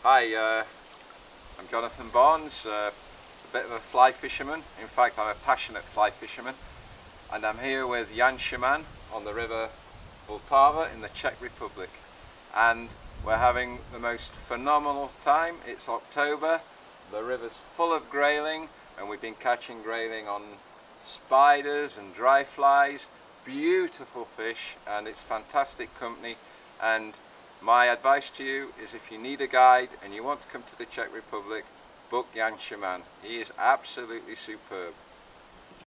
Hi, I'm Jonathan Barnes, a bit of a fly fisherman. In fact, I'm a passionate fly fisherman, and I'm here with Jan Szyman on the river Vltava in the Czech Republic, and we're having the most phenomenal time. It's October, the river's full of grayling, and we've been catching grayling on spiders and dry flies. Beautiful fish, and it's fantastic company. And my advice to you is, if you need a guide and you want to come to the Czech Republic, book Jan Szyman. He is absolutely superb.